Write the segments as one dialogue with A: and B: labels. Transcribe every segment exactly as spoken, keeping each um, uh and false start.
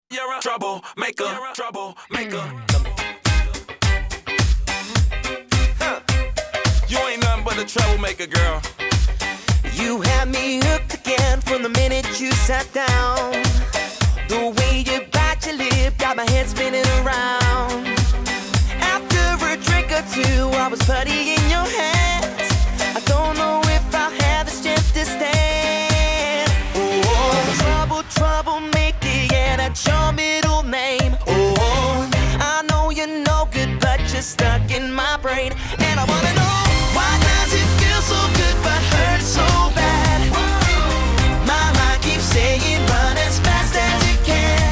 A: You're a troublemaker, troublemaker. Huh. You ain't nothing but a troublemaker, girl.
B: You had me hooked again from the minute you sat down. The way you bite your lip got my head spinning around. After a drink or two, I was putty in your hands. I don't know if I'll have the strength to stand. Oh, trouble, troublemaker, yeah, that's your middle name. Oh, I know you're no good, but you're stuck in my brain. And I wanna know, why does it feel so good but hurt so bad? My mind keeps saying run as fast as you can.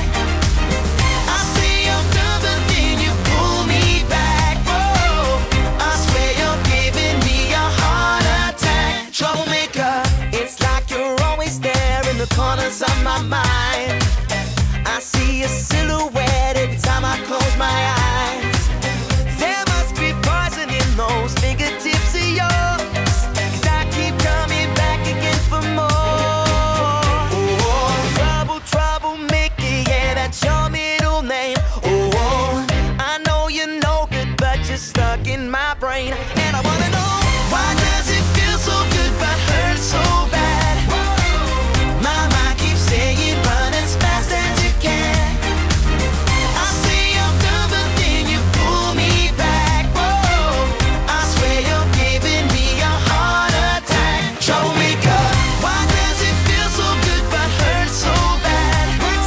B: I say I'm done, but then you pull me back. Whoa, I swear you're giving me a heart attack. Troublemaker, it's like you're always there in the corners of my mind. I see a silhouette every time I close my eyes. There must be poison in those fingertips of yours, 'cause I keep coming back again for more. Oh, trouble, troublemaker, yeah, that's your middle name. Oh, I know you're no good, but you're stuck in my brain. And I wanna know, why does it feel so good but hurt so bad? My mind keeps saying run as fast as you can. I say I'm done, but then you pull me back. Whoa, I swear you're giving me a heart attack. Troublemaker, why does it feel so good but hurt so bad?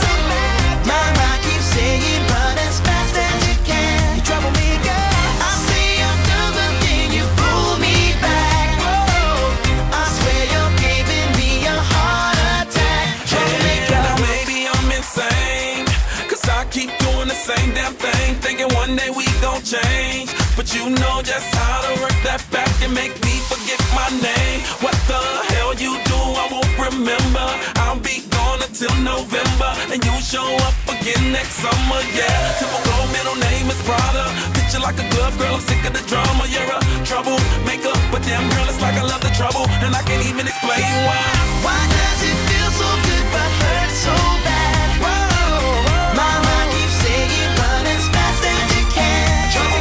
B: My mind keeps saying run as fast as you can. You troublemaker, I say I'm done, but then you pull me back. Whoa, I swear you're giving me a heart attack. Troublemaker.
A: Yeah, now maybe I'm insane, 'cause I keep doing the same damn thing, thinking one day we gon' change. But you know just how to work that back and make me forget my name. What the hell you do, I won't remember. I'll be gone until November, and you show up again next summer, yeah. Typical middle name is Prada. Picture like a glove, girl, I'm sick of the drama. You're a troublemaker, but damn girl, it's like I love the trouble, and I can't even explain why.
B: Why does it feel so good but hurt so bad? Whoa, my mind keeps saying run as fast as you can.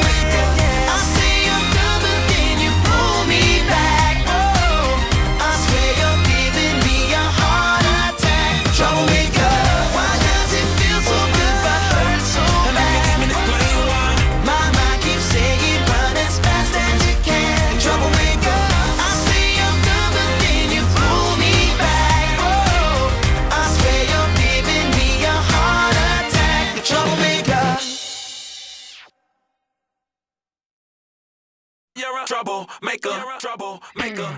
B: I say I'm done, but then you pull me back. Whoa, I swear you're giving me a heart attack. Troublemaker, why does it feel so good but hurt so
A: And I can't
B: bad?
A: even explain why.
B: My mind keeps saying run as fast as you can. Troublemaker, I say I'm done, but then you pull me back. Whoa, I swear you're giving me a heart attack. Troublemaker.
A: You're a troublemaker, troublemaker.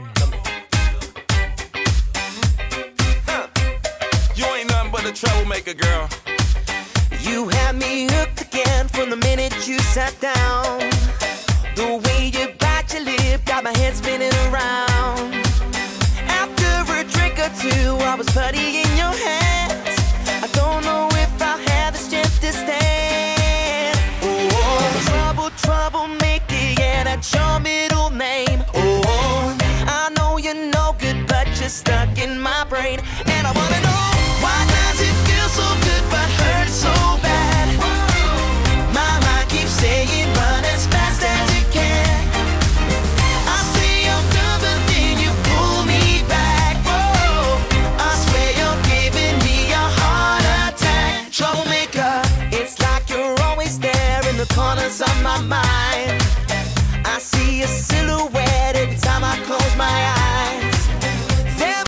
A: Huh. You ain't nothing but a troublemaker, girl.
B: You had me hooked again from the minute you sat down. The way you bite your lip got my head spinning around. After a drink or two, I was putty in your hands. I don't know if I'll have the strength to stand. Oh, trouble, troublemaker, yeah, that's your middle name. Oh, I know you're no good, but you're stuck in my brain. And I wanna know, why does it feel so good but hurt so bad? My mind keeps saying run as fast as you can. I say I'm done, but then you pull me back. Whoa, I swear you're giving me a heart attack. Troublemaker, it's like you're always there in the corners of my mind.